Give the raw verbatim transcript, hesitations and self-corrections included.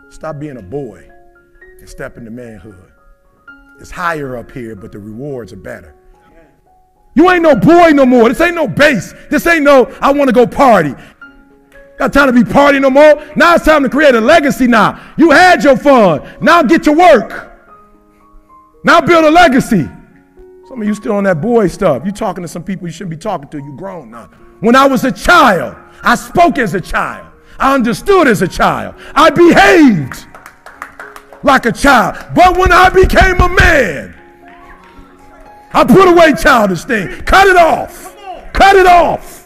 Stop being a boy and step into manhood. It's higher up here, but the rewards are better. You ain't no boy no more. This ain't no base. This ain't no, I want to go party. Got time to be partying no more. Now it's time to create a legacy now. You had your fun. Now get to work. Now build a legacy. Some of you still on that boy stuff. You talking to some people you shouldn't be talking to. You grown now. When I was a child, I spoke as a child. I understood as a child. I behaved like a child. But when I became a man, I put away childish things. Cut it off. Cut it off.